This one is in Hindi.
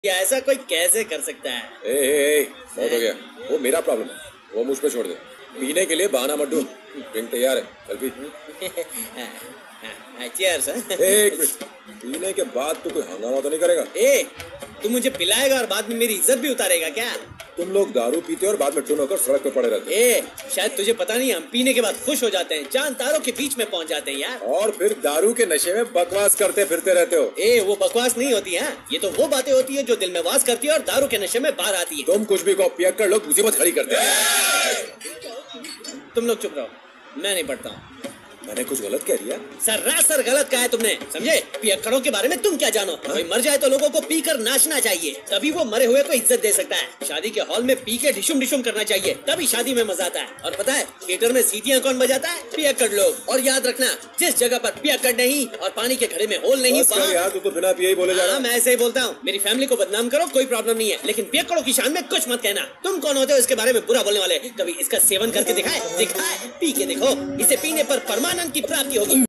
या ऐसा कोई कैसे कर सकता है? बहुत हो गया। वो मेरा प्रॉब्लम है, वो मुझ पे छोड़ दे। पीने के लिए बहाना मत ढूंढ। ड्रिंक तैयार है, चल पी। चीयर्स। एक मिनट, पीने के बाद तू कोई हंगामा तो नहीं करेगा? तू मुझे पिलाएगा और बाद में मेरी इज्जत भी उतारेगा क्या? तुम लोग दारू पीते और बाद में टून होकर सड़क पे पड़े रहते। शायद तुझे पता नहीं, हम पीने के बाद खुश हो जाते हैं, चांद तारों के बीच में पहुंच जाते हैं यार। और फिर दारू के नशे में बकवास करते फिरते रहते हो। वो बकवास नहीं होती है, ये तो वो बातें होती है जो दिल में वास करती है और दारू के नशे में बाहर आती है। तुम कुछ भी कहो, पियक्कड़ लोग मुसीबत खड़ी करते हैं। तुम लोग चुप रहो, मैं नहीं पढ़ता हूँ। मैंने कुछ गलत कह दिया? सरासर गलत कहा है तुमने, समझे? पियक्कड़ों के बारे में तुम क्या जानो? कोई मर जाए तो लोगों को पीकर नाचना चाहिए, तभी वो मरे हुए को इज्जत दे सकता है। शादी के हॉल में पी के डिशुम डिशुम करना चाहिए, तभी शादी में मजा आता है। और पता है थिएटर में सीटियां कौन बजाता है? पियक्कड़ लोग। और याद रखना, जिस जगह पर पियक्कड़ नहीं और पानी के घड़े में होल नहीं, यार तू तो बिना पिए ही बोले जा रहा है। मैं ऐसे ही बोलता हूँ। मेरी फैमिली को बदनाम करो, कोई प्रॉब्लम नहीं है, लेकिन पियक्कड़ों की शान में कुछ मत कहना। तुम कौन होते हो इसके बारे में बुरा बोलने वाले? कभी इसका सेवन करके दिखाए? पी के देखो, इसे पीने पर परमानंद की प्राप्ति होगी।